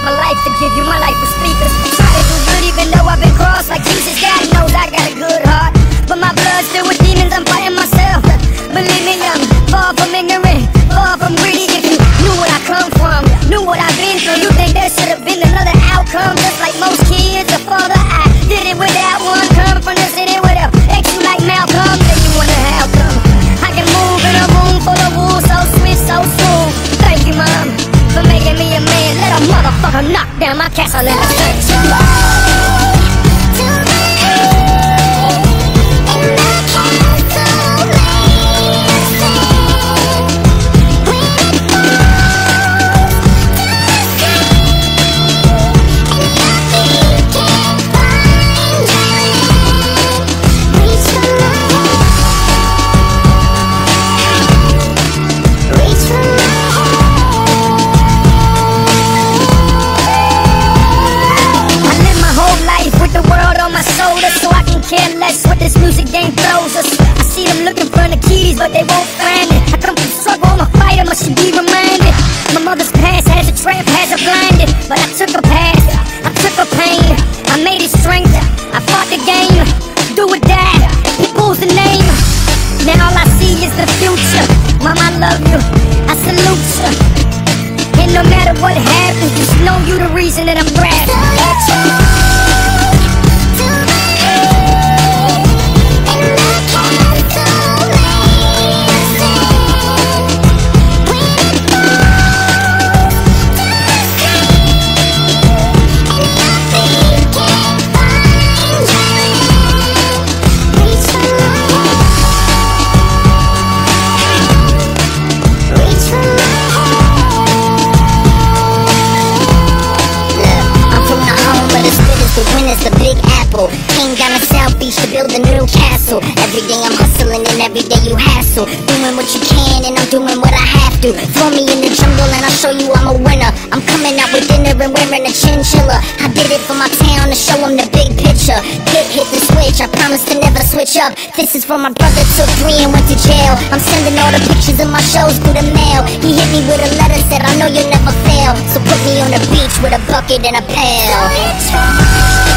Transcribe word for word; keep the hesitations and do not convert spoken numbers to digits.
my life to give you. My life was sleepless. Try to do good even though I've been crossed like Jesus. God knows I got a good heart, but my blood's filled with demons. I'm fighting myself. Believe me, I'm far from ignorant, far from greedy. If you knew where I come from, knew what I've been through, you think there should have been another outcome. Just like most kids, a father, I did it without one. Come from the city with a ex you like Malcolm. Then you wonder how come I can move in a room full of wolves so swift, so smooth. Thank you, Mom, for making me a man. Let a motherfucker knock down my castle in the sun. So I can care less what this music game throws us. I see them looking for the keys, but they won't find it. I come from struggle, I'm a fighter, must you be reminded. My mother's past has a trap, has her blinded, but I took her past, I took her pain, I made it strength. I fought the game, do or die, Pitbull's the name. Now all I see is the future. Mom, I love you, I salute you. And no matter what happens, just know you the reason that I'm rapping. The Big Apple came down to South Beach to build a new castle. Every day I'm hustling and every day you hassle. Doing what you can and I'm doing what I have to. Throw me in the jungle and I'll show you I'm a winner. I'm coming out with dinner and wearing a chinchilla. I did it for my town to show them the big picture. Hit, hit the switch, I promise to never switch up. This is for my brother, took three and went to jail. I'm sending all the pictures of my shows through the mail. He hit me with a letter, said I know you'll never fail. So put me on the beach with a bucket and a pail.